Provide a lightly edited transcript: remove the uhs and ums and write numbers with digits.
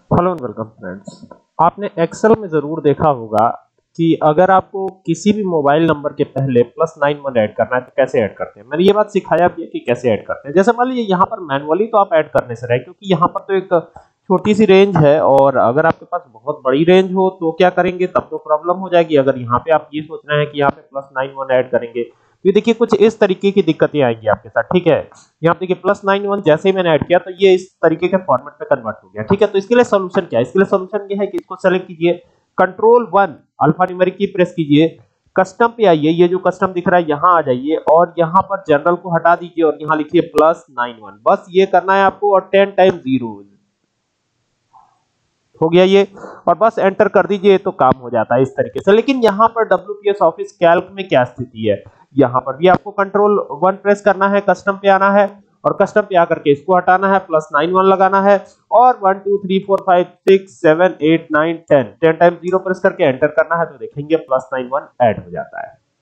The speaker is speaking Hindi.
Hello and welcome friends. आपने एक्सेल में ज़रूर देखा होगा कि अगर आपको किसी भी मोबाइल नंबर के पहले +91 ऐड करना है तो कैसे ऐड करते हैं। मैंने ये बात सिखाया भी है कि कैसे ऐड करते हैं। जैसे मान लीजिए यहाँ पर मैनुअली तो आप ऐड करने से रहे, क्योंकि यहाँ पर तो एक छोटी सी रेंज है और अगर आपके पास बहुत बड़ी रेंज हो तो क्या करेंगे, तब तो प्रॉब्लम हो जाएगी। अगर यहाँ पे आप ये सोच रहे हैं कि यहाँ पे +91 ऐड करेंगे तो ये देखिए कुछ इस तरीके की दिक्कतें आएंगी आपके साथ। ठीक है, यहाँ पे देखिए +91 जैसे ही मैंने ऐड किया तो ये इस तरीके के फॉर्मेट में कन्वर्ट हो गया। ठीक है, तो इसके लिए सोल्यूशन क्या है? इसके लिए सोल्यूशन ये है कि इसको सेलेक्ट कीजिए, कंट्रोल 1 अल्फा न्यूमेरिक की प्रेस कीजिए, कस्टम पे आइए, ये जो कस्टम दिख रहा है यहाँ आ जाइए और यहाँ पर जनरल को हटा दीजिए और यहाँ लिखिए +91। बस ये करना है आपको और 10 टाइम 0 हो गया ये, और बस एंटर कर दीजिए तो काम हो जाता है इस तरीके से। लेकिन यहाँ पर WPS ऑफिस कैल्क में क्या स्थिति है, यहाँ पर भी आपको कंट्रोल 1 प्रेस करना है, कस्टम पे आना है और कस्टम पे आकर के इसको हटाना है, +91 लगाना है और 1 2 3 4 5 6 7 8 9 10 10 टाइम 0 प्रेस करके एंटर करना है तो देखेंगे +91 ऐड हो जाता है।